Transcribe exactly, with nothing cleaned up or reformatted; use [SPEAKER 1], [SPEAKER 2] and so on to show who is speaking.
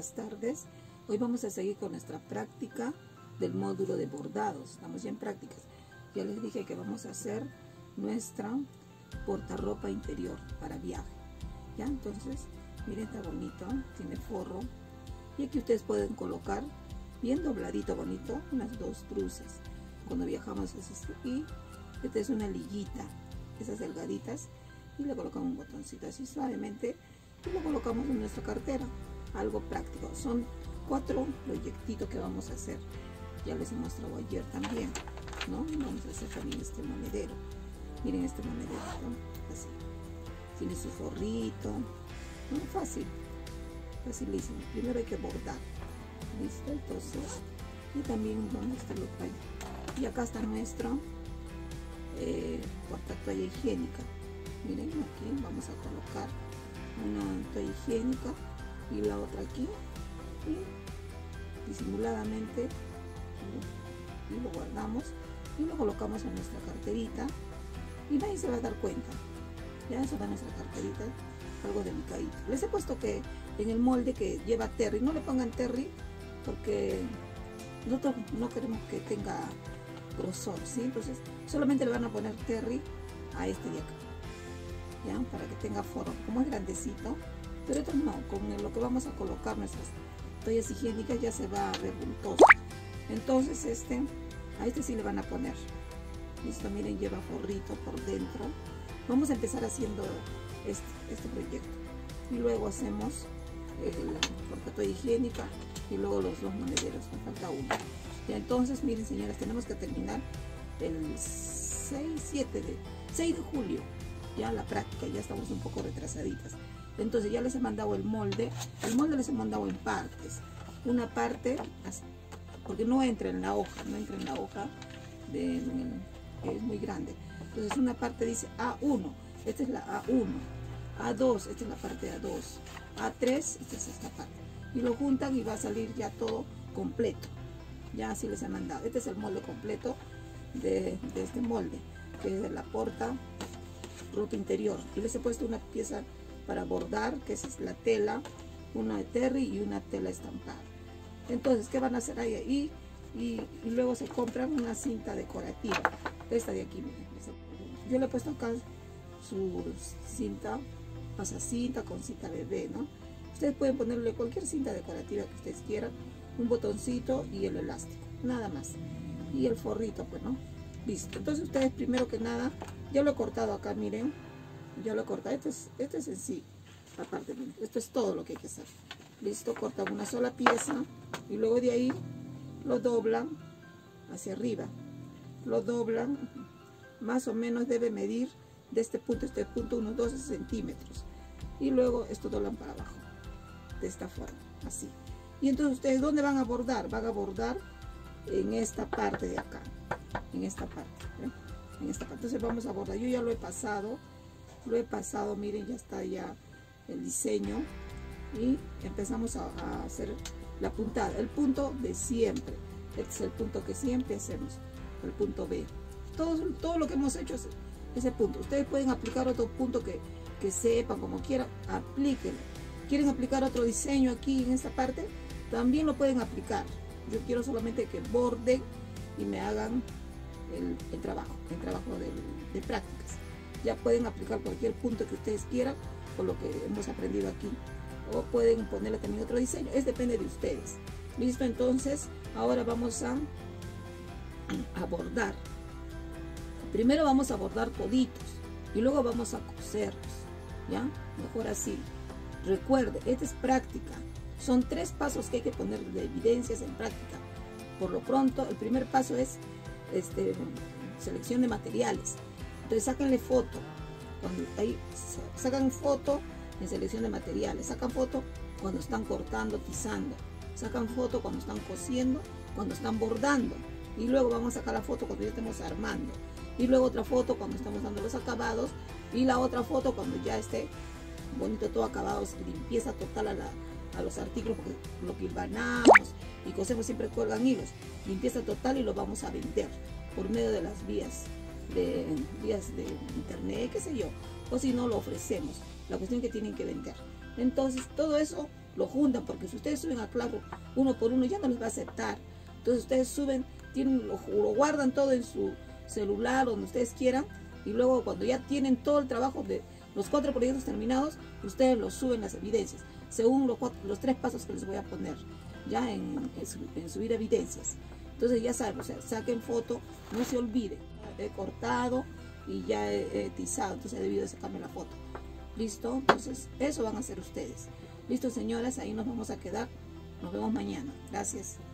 [SPEAKER 1] buenas tardes. Hoy vamos a seguir con nuestra práctica del módulo de bordados. Estamos ya en prácticas. Ya les dije que vamos a hacer nuestra portarropa interior para viaje. Ya, entonces, miren, está bonito, tiene forro. Y aquí ustedes pueden colocar bien dobladito, bonito, unas dos brusas. Cuando viajamos es así. Y esta es una liguita, esas delgaditas. Y le colocamos un botoncito así suavemente. Y lo colocamos en nuestra cartera. Algo práctico. Son cuatro proyectitos que vamos a hacer. Ya les he mostrado ayer también, ¿no? Vamos a hacer también este monedero. Miren este monedero, ¿no? Así. Tiene su forrito. ¿No? Fácil. Facilísimo. Primero hay que bordar. ¿Listo? Entonces, y también vamos a estarlo ahí. Y acá está nuestro eh, portatoalla higiénica. Miren, aquí vamos a colocar una toalla higiénica y la otra aquí. Y disimuladamente y lo guardamos y lo colocamos en nuestra carterita y nadie se va a dar cuenta. Ya eso va en nuestra carterita, algo delicadito. Les he puesto que en el molde que lleva terry, no le pongan terry porque nosotros no queremos que tenga grosor, ¿sí? Entonces solamente le van a poner terry a este de acá, ya, para que tenga forma. Como es grandecito, pero esto no, con lo que vamos a colocar nuestras toallas higiénicas ya se va a ver bultoso. Entonces este, a este sí le van a poner. Listo, miren, lleva forrito por dentro. Vamos a empezar haciendo este, este proyecto. Y luego hacemos el portatoalla higiénica y luego los dos monederos, me falta uno. Ya, entonces miren, señoras, tenemos que terminar el seis, siete de, seis de julio. Ya la práctica, ya estamos un poco retrasaditas. Entonces ya les he mandado el molde. El molde les he mandado en partes. Una parte, porque no entra en la hoja, no entra en la hoja, de, es muy grande. Entonces una parte dice A uno, esta es la A uno. A dos, esta es la parte A dos. A tres, esta es esta parte. Y lo juntan y va a salir ya todo completo. Ya así les he mandado. Este es el molde completo de, de este molde, que es de la porta ropa interior. Y les he puesto una pieza para bordar, que es la tela, una de terry y una tela estampada. Entonces, ¿qué van a hacer ahí? Y, y, y luego se compran una cinta decorativa, esta de aquí, miren. Yo le he puesto acá su cinta, pasacinta con cinta bebé, ¿no? Ustedes pueden ponerle cualquier cinta decorativa que ustedes quieran, un botoncito y el elástico, nada más. Y el forrito, pues, ¿no? Listo. Entonces ustedes, primero que nada, ya lo he cortado acá, miren. Ya lo he cortado. Este es, este es en sí, aparte, miren. Esto es todo lo que hay que hacer. Listo, cortan una sola pieza y luego de ahí lo doblan hacia arriba. Lo doblan, más o menos debe medir de este punto a este punto unos doce centímetros. Y luego esto doblan para abajo, de esta forma, así. Y entonces ustedes, ¿dónde van a bordar? Van a bordar en esta parte de acá, en esta parte, ¿eh? En esta parte. Entonces vamos a bordar. Yo ya lo he pasado, lo he pasado, miren, ya está ya el diseño. Y empezamos a, a hacer la puntada, el punto de siempre. Este es el punto que siempre hacemos, el punto B. Todo, todo lo que hemos hecho es ese punto. Ustedes pueden aplicar otro punto que, que sepan, como quieran, aplíquenlo. ¿Quieren aplicar otro diseño aquí en esta parte? También lo pueden aplicar. Yo quiero solamente que borden y me hagan el, el trabajo, el trabajo de, de prácticas. Ya pueden aplicar cualquier punto que ustedes quieran con lo que hemos aprendido aquí. O pueden ponerle también otro diseño, es depende de ustedes. Listo, entonces ahora vamos a, a bordar. Primero vamos a bordar toditos y luego vamos a coserlos, ¿ya? Mejor así. Recuerde, esta es práctica. Son tres pasos que hay que poner de evidencias en práctica. Por lo pronto, el primer paso es este, selección de materiales. Entonces sáquenle foto. Cuando ahí sacan foto en selección de materiales, sacan foto cuando están cortando, tizando, sacan foto cuando están cosiendo, cuando están bordando, y luego vamos a sacar la foto cuando ya estemos armando, y luego otra foto cuando estamos dando los acabados, y la otra foto cuando ya esté bonito todo acabado, limpieza total a, la, a los artículos, porque lo que hilvanamos y cosemos siempre cuelgan hilos, limpieza total, y lo vamos a vender por medio de las vías de vías de internet, qué sé yo, o si no lo ofrecemos. La cuestión es que tienen que vender. Entonces todo eso lo juntan, porque si ustedes suben a Classroom uno por uno ya no les va a aceptar. Entonces ustedes suben, tienen, lo, lo guardan todo en su celular, donde ustedes quieran, y luego cuando ya tienen todo el trabajo de los cuatro proyectos terminados, ustedes los suben las evidencias, según los, cuatro, los tres pasos que les voy a poner ya en, en, en subir evidencias. Entonces ya saben, o sea, saquen foto, no se olviden, he cortado y ya he, he tizado, entonces he debido de sacarme la foto. ¿Listo? Entonces eso van a hacer ustedes. ¿Listo, señoras? Ahí nos vamos a quedar. Nos vemos mañana. Gracias.